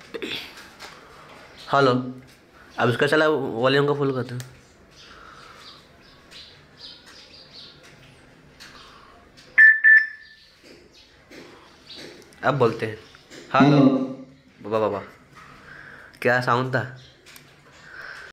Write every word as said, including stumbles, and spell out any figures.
Hello. अब इसका चला वॉल्यूम का फुल करते हैं। अब बोलते हैं हेलो। हेलो। बाबा बाबा क्या साउंड था।